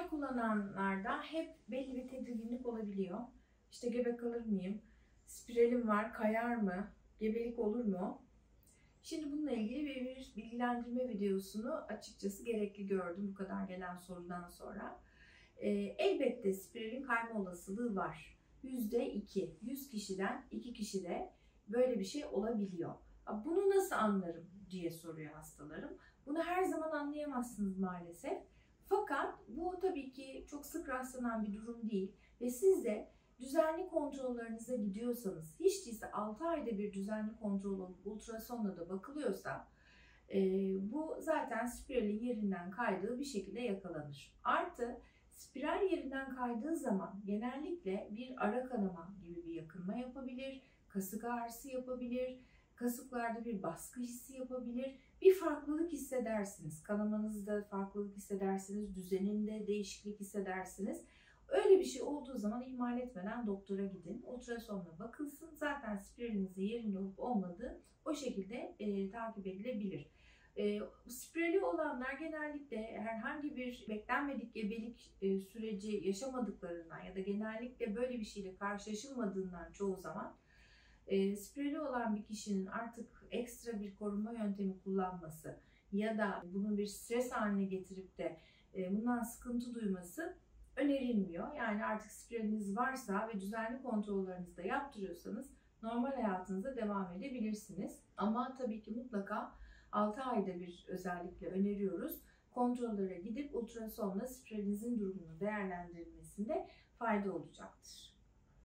Spiral kullananlarda hep belli bir tedirginlik olabiliyor. İşte gebe kalır mıyım? Spiralim var, kayar mı? Gebelik olur mu? Şimdi bununla ilgili bir bilgilendirme videosunu açıkçası gerekli gördüm bu kadar gelen sorudan sonra. Elbette spiralin kayma olasılığı var. %2, 100 kişiden 2 kişide böyle bir şey olabiliyor. Bunu nasıl anlarım diye soruyor hastalarım. Bunu her zaman anlayamazsınız maalesef. Fakat bu tabii ki çok sık rastlanan bir durum değil ve siz de düzenli kontrollerinize gidiyorsanız, hiç değilse 6 ayda bir düzenli kontrol olup ultrasonla da bakılıyorsa bu zaten spiralin yerinden kaydığı bir şekilde yakalanır. Artı spiral yerinden kaydığı zaman genellikle bir ara kanama gibi bir yakınma yapabilir, kasık ağrısı yapabilir, kasıklarda bir baskı hissi yapabilir, bir farklılık hissedersiniz. Kanamanızda farklılık hissedersiniz, düzeninde değişiklik hissedersiniz. Öyle bir şey olduğu zaman ihmal etmeden doktora gidin. Ultrasonla bakılsın. Zaten spiralinizin yerinde olup olmadığı o şekilde takip edilebilir. Spirali olanlar genellikle herhangi bir beklenmedik gebelik süreci yaşamadıklarından ya da genellikle böyle bir şeyle karşılaşılmadığından çoğu zaman spirali olan bir kişinin artık ekstra bir koruma yöntemi kullanması ya da bunu bir stres haline getirip de bundan sıkıntı duyması önerilmiyor. Yani artık spiraliniz varsa ve düzenli kontrollerinizi de yaptırıyorsanız normal hayatınıza devam edebilirsiniz. Ama tabii ki mutlaka 6 ayda bir özellikle öneriyoruz. Kontrollere gidip ultrasonla spiralinizin durumunu değerlendirilmesinde fayda olacaktır.